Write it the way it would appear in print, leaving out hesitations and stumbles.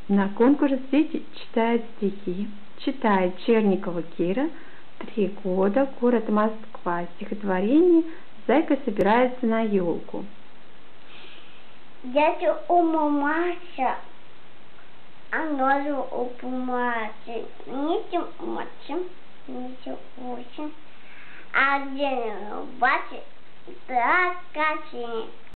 На конкурсе читает стихи. Читает Черникова Кира, 3 года, город Москва. Стихотворение «Зайка собирается на елку». Дядя у мамаша, а ножи у помаши. Ничем мочим, ничем очень. А где бачит, да качи.